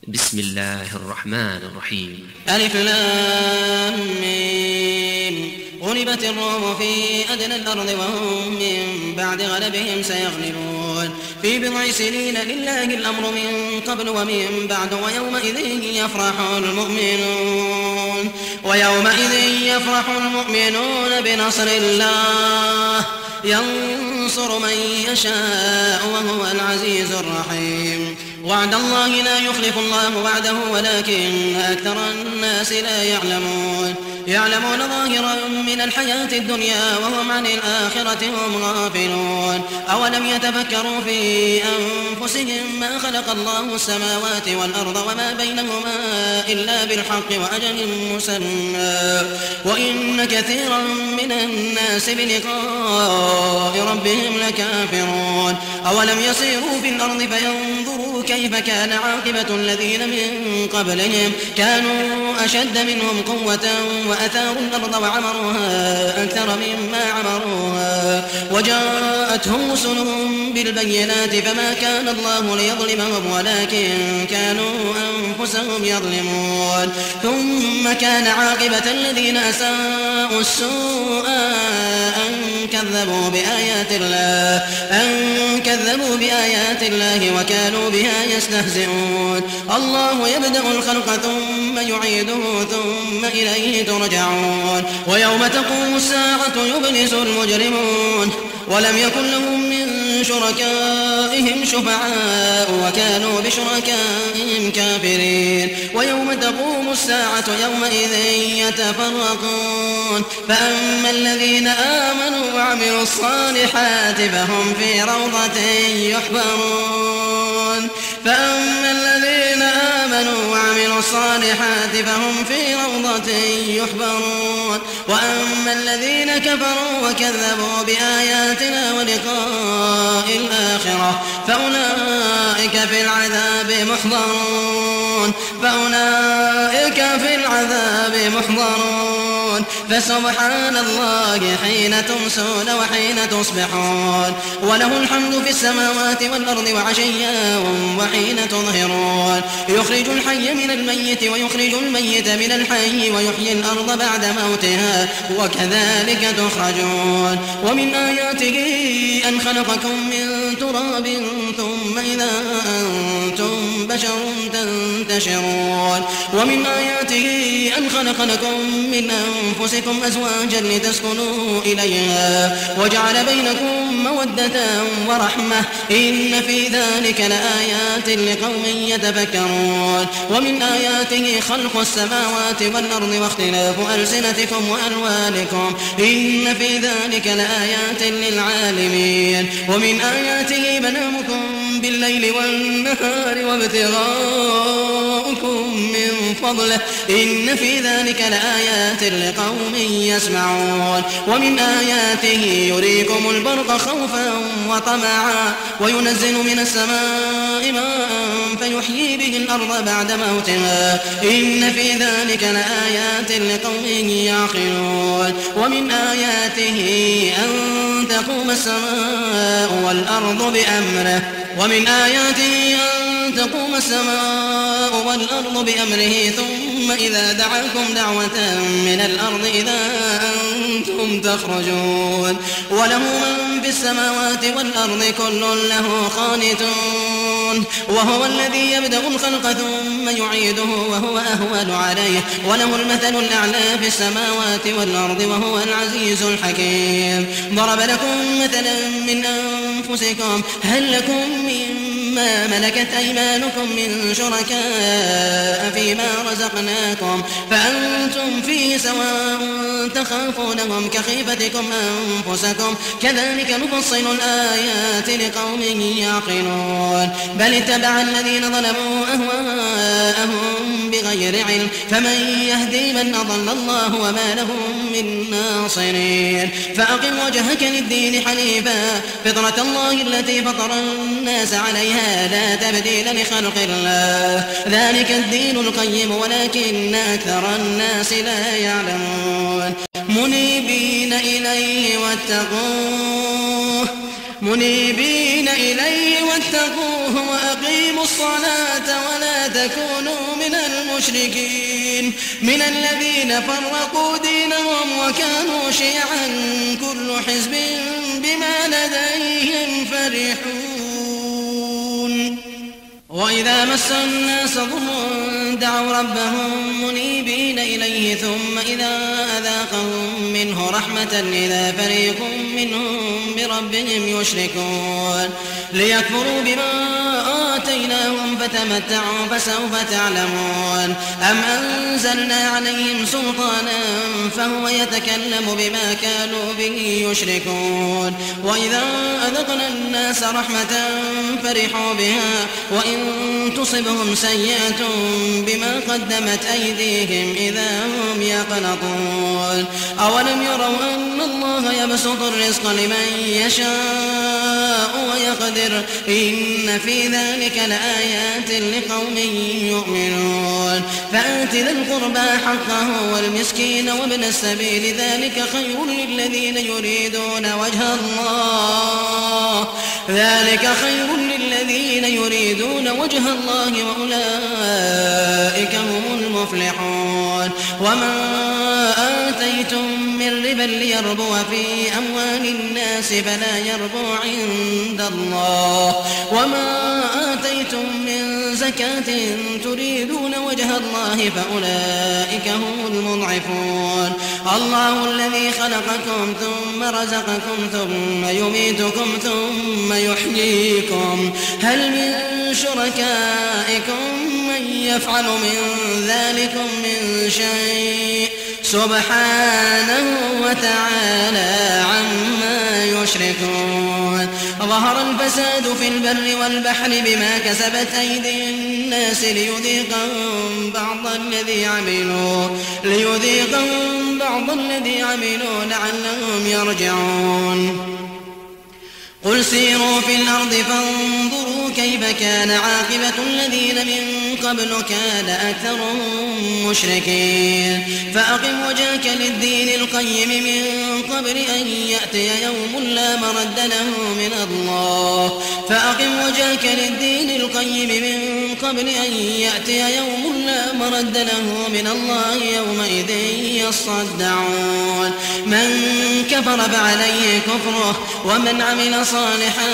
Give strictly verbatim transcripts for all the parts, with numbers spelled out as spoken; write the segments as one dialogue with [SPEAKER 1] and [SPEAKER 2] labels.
[SPEAKER 1] بسم الله الرحمن الرحيم.
[SPEAKER 2] ألف لام ميم. غلبت الروم في أدنى الأرض وهم من بعد غلبهم سيغلبون في بضع سنين لله الأمر من قبل ومن بعد ويومئذ يفرح المؤمنون ويومئذ يفرح المؤمنون بنصر الله ينصر من يشاء وهو العزيز الرحيم. وعد الله لا يخلف الله وعده ولكن أكثر الناس لا يعلمون يعلمون ظاهرا من الحياة الدنيا وهم عن الآخرة هم غافلون. أولم يتفكروا في أنفسهم ما خلق الله السماوات والأرض وما بينهما إلا بالحق وأجل مسمى وإن كثيرا من الناس بلقاء ربهم لكافرون. أولم يسيروا في الأرض فينظروا كيف كان عاقبة الذين من قبلهم كانوا أشد منهم قوة وأثاروا الأرض وعمروها أكثر مما عمروها وجاءتهم رسلهم بالبينات فما كان الله ليظلمهم ولكن كانوا أنفسهم يظلمون. ثم كان عاقبة الذين أساءوا السوء أن كذبوا بآيات الله أن كذبوا بآيات الله وكانوا بها يستهزئون. الله يبدأ الخلق ثم يعيده ثم إليه ترجعون. ويوم تقوم الساعة يبلس المجرمون ولم يكن لهم من شركائهم شفعاء وكانوا بشركائهم كافرين. ويوم تقوم الساعة يومئذ يتفرقون فأما الذين آمنوا وعملوا الصالحات فهم في روضة يحبرون فأما الذين آمنوا وعملوا الصالحات فهم في روضة يحبرون وأما الذين كفروا وكذبوا بآياتنا ولقاء الآخرة فأولئك في العذاب محضرون فأولئك في العذاب محضرون فسبحان الله حين تمسون وحين تصبحون وله الحمد في السماوات والأرض وعشيا وحين تظهرون يخرج الحي من الميت ويخرج الميت من الحي ويحيي الأرض بعد موتها وكذلك تخرجون. ومن آياته أن خلقكم من تراب ثم إذا أنتم بشر تنتشرون. ومن آياته أن خلق لكم من أنفسكم أزواجا لتسكنوا إليها وجعل بينكم مودة ورحمة إن في ذلك لآيات لقوم يتفكرون. ومن آياته خلق السماوات والأرض واختلاف ألسنتكم وألوانكم إن في ذلك لآيات للعالمين. ومن آياته منامكم بالليل والنهار وابتغاؤكم من فضله إن في ذلك لآيات لقوم يسمعون. ومن آياته يريكم البرق خوفا وطمعا وينزل من السماء ماء فيحيي به الأرض بعد موتها إن في ذلك لآيات لقوم يعقلون. ومن آياته أن تقوم السماء والأرض بأمره ومن آياته أن تقوم السماء والأرض بأمره ثم إذا دعاكم دعوة من الأرض إذا أنتم تخرجون. وله من في السماوات والأرض كل له قانتون وهو الذي يبدأ الخلق ثم يعيده وهو أهون عليه وله المثل الأعلى في السماوات والأرض وهو العزيز الحكيم. ضرب لكم مثلا من أنفسكم هل لكم مما ملكت أيمانكم من شركاء فيما رزقناكم فأنتم فيه سواء تخافونهم كخيفتكم أنفسكم كذلك نفصل الآيات لقوم يعقلون. بل اتبع الذين ظلموا أهواءهم بغير علم فمن يهدي من أضل الله وما لهم من ناصرين. فأقم وجهك للدين حنيفا فطرة الله التي فطر الناس عليها لا تبديل لخلق الله ذلك الدين القيم ولكن أكثر الناس لا يعلمون. منيبين إليه واتقوه منيبين إليه واتقوه وأقيموا الصلاة ولا تكونوا من المشركين من الذين فرقوا دينهم وكانوا شيعا كل حزب بما لديهم فرحون وإذا مس الناس ضر دعوا ربهم منيبين إليه ثم إذا أذاقهم منه رحمة إذا فريق منهم بربهم يشركون ليكفروا بما آتيناهم فتمتعوا فسوف تعلمون أم أنزلنا عليهم سلطانا فهو يتكلم بما كانوا به يشركون وإذا أذقنا الناس رحمة فرحوا بها وإن تصبهم سيئة بما قدمت أيديهم إذا هم يقنطون أولم يروا أن الله يبسط الرزق لمن يشاء ويقدر إن في ذلك لآيات لقوم يؤمنون فآت ذا القربى حقه والمسكين وابن السبيل ذلك خير للذين يريدون وجه الله ذلك خير للذين يريدون وجه الله وأولئك هم المفلحون وما آتيتم من ربا ليربو في أموال الناس فلا يربو عند الله وما آتيتم من زكاة تريدون وجه الله فأولئك هم المضعفون الله الذي خلقكم ثم رزقكم ثم يميتكم ثم يحييكم هل من شركائكم من يفعل من ذلكم من شيء سبحانه وتعالى عما يشركون ظهر الفساد في البر والبحر بما كسبت أيدي الناس ليذيقهم بعض الذي عملوا ليذيقهم بعض الذي عملوا لعلهم يرجعون قل سيروا في الأرض فانظروا كيف كان عاقبة الذين من قبل كان أكثرهم مشركين فأقم وجهك للدين القيم من قبل أن يأتي يوم لا مرد له من الله فأقم وجهك للدين القيم من قبل أن يأتي يوم لا مرد له من الله يومئذ يصدعون من كفر فعليه كفره ومن عمل صالحا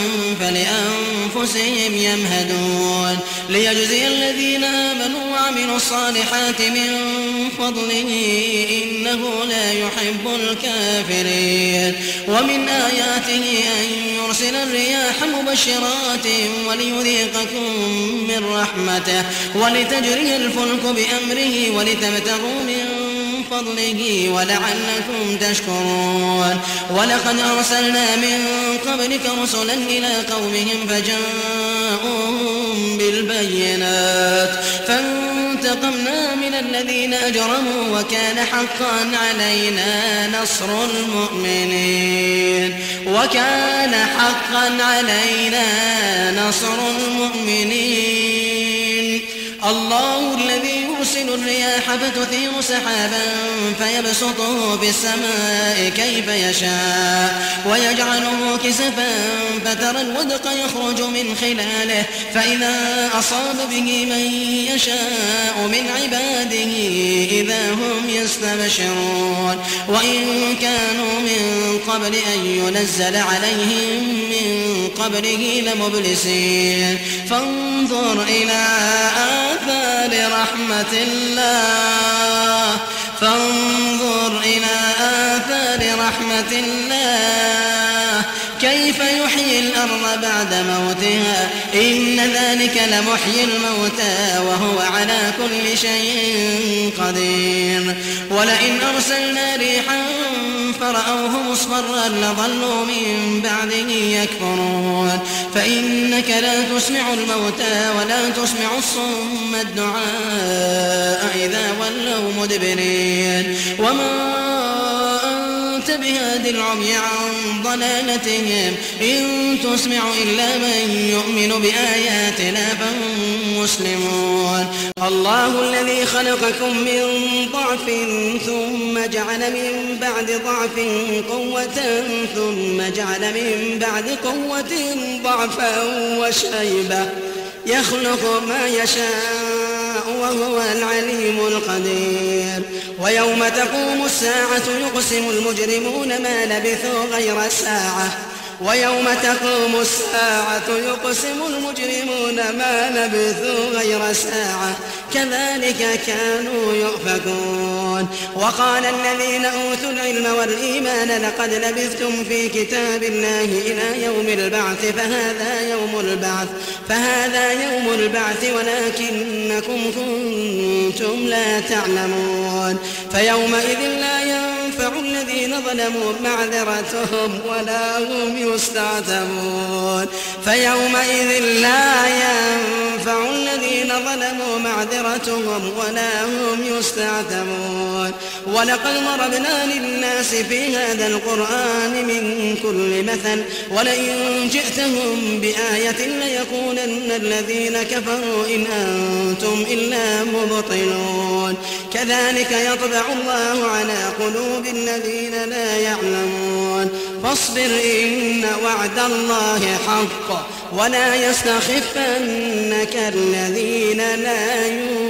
[SPEAKER 2] فلأنفسهم يمهدون ليجزي الذين آمنوا وعملوا الصالحات من فضله إنه لا يحب الكافرين ومن آياته أن يرسل الرياح مبشرات وليذيقكم من رحمته ولتجري الفلك بأمره ولتبتغوا من فضله ولعلكم تشكرون ولقد أرسلنا من قبلك رسلا إلى قومهم فجاءوهم بالبينات فانتقمنا من الذين أجرموا وكان حقا علينا نصر المؤمنين وكان حقا علينا نصر المؤمنين الله الذي يرسل الرياح فتثير سحابا فيبسطه في السماء كيف يشاء ويجعله كسفا فترى الودق يخرج من خلاله فإذا أصاب به من يشاء من عباده إذا هم يستبشرون وإن كانوا من قبل أن ينزل عليهم من قبله لمبلسين فانظر إلى آثار رحمة الله فانظر إلى آثار رحمة الله كيف يحيي الأرض بعد موتها إن ذلك لمحيي الموتى وهو على كل شيء قدير ولئن أرسلنا ريحا فرأوه مصفرا لظلوا من بعده يكفرون فإنك لا تسمع الموتى ولا تسمع الصم الدعاء إذا ولوا مدبرين وما أنت بهاد العمي عن ضلالتهم إن تسمع إلا من يؤمن بآياتنا فهم مسلمون. الله الذي خلقكم من ضعف ثم جعل من بعد ضعف قوة ثم جعل من بعد قوة ضعفا وشيبة يخلق ما يشاء وهو العليم القدير. ويوم تقوم الساعة يقسم المجرمون ما لبثوا غير ساعة ويوم تقوم الساعة يقسم المجرمون ما لبثوا غير ساعة كذلك كانوا يؤفكون. وقال الذين أوتوا العلم والإيمان لقد لبثتم في كتاب الله إلى يوم البعث فهذا يوم البعث فهذا يوم البعث ولكنكم كنتم لا تعلمون. فيومئذ لا ينفع الذين ظلموا معذرتهم ولا هم يستعتبون. فيومئذ لا ينفع الذين ظلموا معذرتهم ولا هم يستعتبون. ولقد ضربنا للناس في هذا القرآن من كل مثل ولئن جئتهم بآية ليقولن الذين كفروا إن أنتم إلا مبطلون. كذلك يطبع الله على قلوب الذين لا يعلمون. فاصبر إن وعد الله حق ولا يستخفنك الذين لا يؤمنون.